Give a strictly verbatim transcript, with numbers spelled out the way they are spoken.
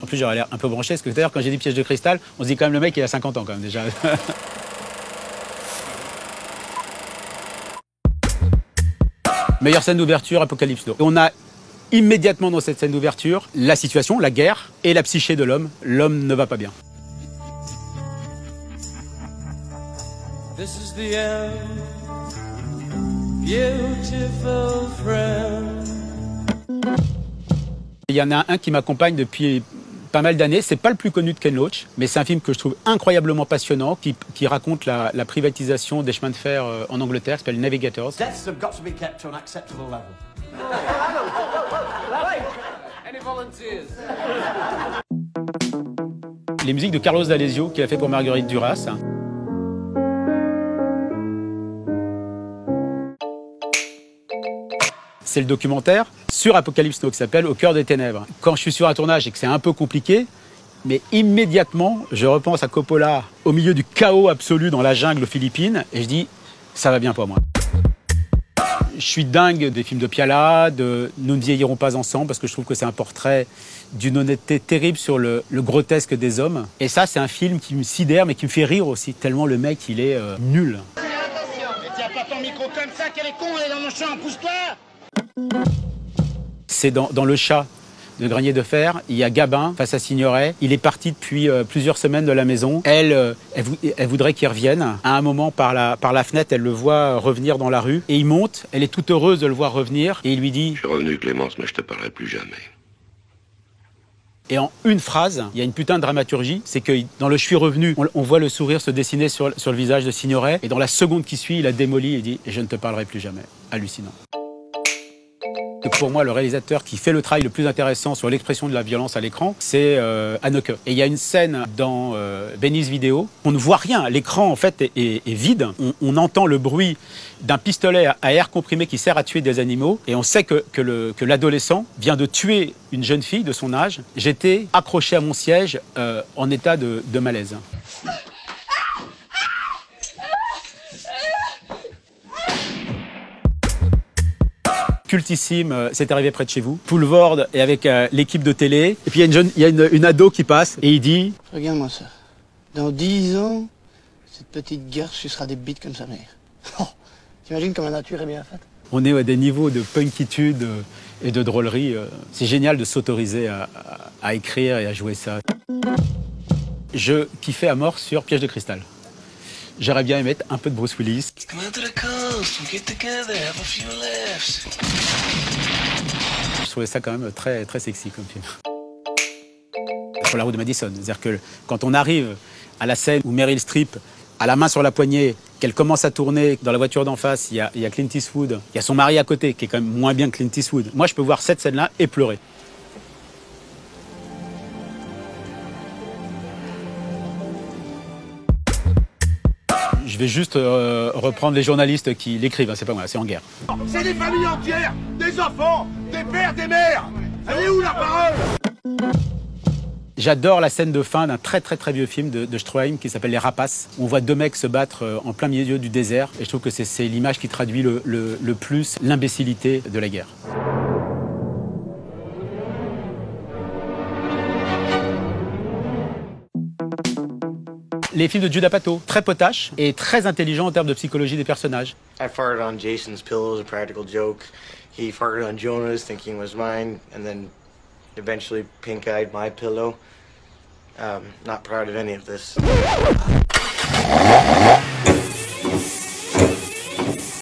En plus, j'aurais l'air un peu branché, parce que d'ailleurs, quand j'ai dit Piège de cristal, on se dit quand même le mec, il a cinquante ans quand même déjà. Meilleure scène d'ouverture, Apocalypse Now. On a immédiatement dans cette scène d'ouverture la situation, la guerre et la psyché de l'homme. L'homme ne va pas bien. This is the end, beautiful friend. Il y en a un qui m'accompagne depuis pas mal d'années. C'est pas le plus connu de Ken Loach, mais c'est un film que je trouve incroyablement passionnant, qui, qui raconte la, la privatisation des chemins de fer en Angleterre, qui s'appelle Navigators. Les musiques de Carlos D'Alessio, qu'il a fait pour Marguerite Duras. C'est le documentaire sur Apocalypse Now qui s'appelle Au cœur des ténèbres. Quand je suis sur un tournage et que c'est un peu compliqué, mais immédiatement, je repense à Coppola au milieu du chaos absolu dans la jungle aux Philippines et je dis, ça va bien pour moi. Je suis dingue des films de Piala, de Nous ne vieillirons pas ensemble, parce que je trouve que c'est un portrait d'une honnêteté terrible sur le, le grotesque des hommes. Et ça, c'est un film qui me sidère, mais qui me fait rire aussi, tellement le mec, il est euh, nul. Mais tiens pas ton micro comme ça, quel est con, elle est dans mon champ, pousse-toi! C'est dans, dans Le Chat de Granier de Fer, il y a Gabin face à Signoret. Il est parti depuis euh, plusieurs semaines de la maison. Elle, euh, elle, elle voudrait qu'il revienne. À un moment, par la, par la fenêtre, elle le voit revenir dans la rue. Et il monte, elle est toute heureuse de le voir revenir. Et il lui dit... Je suis revenu, Clémence, mais je te parlerai plus jamais. Et en une phrase, il y a une putain de dramaturgie. C'est que dans le « Je suis revenu », on, on voit le sourire se dessiner sur, sur le visage de Signoret. Et dans la seconde qui suit, il a démoli et dit « Je ne te parlerai plus jamais ». Hallucinant. Pour moi, le réalisateur qui fait le travail le plus intéressant sur l'expression de la violence à l'écran, c'est euh, Haneke. Et il y a une scène dans euh, Benny's Vidéo, on ne voit rien, l'écran en fait est, est, est vide, on, on entend le bruit d'un pistolet à air comprimé qui sert à tuer des animaux, et on sait que, que, le, que l'adolescent vient de tuer une jeune fille de son âge. J'étais accroché à mon siège euh, en état de, de malaise. Cultissime, euh, c'est arrivé près de chez vous. Poulvord et avec euh, l'équipe de télé. Et puis il y a, une, jeune, y a une, une ado qui passe et il dit... Regarde-moi ça. Dans dix ans, cette petite garce sucera des bites comme sa mère. Oh, t'imagines comme la nature est bien faite. On est à des niveaux de punkitude euh, et de drôlerie. Euh, c'est génial de s'autoriser à, à, à écrire et à jouer ça. Je kiffais à mort sur Piège de cristal. J'aurais bien aimé mettre un peu de Bruce Willis. Je trouvais ça quand même très, très sexy comme film. Pour la route de Madison, c'est-à-dire que quand on arrive à la scène où Meryl Streep a la main sur la poignée, qu'elle commence à tourner dans la voiture d'en face, il y a, il y a Clint Eastwood, il y a son mari à côté, qui est quand même moins bien que Clint Eastwood. Moi, je peux voir cette scène-là et pleurer. Je vais juste euh, reprendre les journalistes qui l'écrivent, hein, c'est pas moi, c'est en guerre. C'est des familles entières, des enfants, des pères, des mères. Elle est où la parole? J'adore la scène de fin d'un très très très vieux film de, de Stroheim qui s'appelle Les Rapaces. On voit deux mecs se battre euh, en plein milieu du désert et je trouve que c'est, c'est l'image qui traduit le, le, le plus l'imbécilité de la guerre. Les films de Judd Apatow, très potache et très intelligent en termes de psychologie des personnages. I farted on Jason's pillow as a practical joke. He farted on Jonah's thinking it was mine, and then eventually pink-eyed my pillow. Um, not proud of any of this.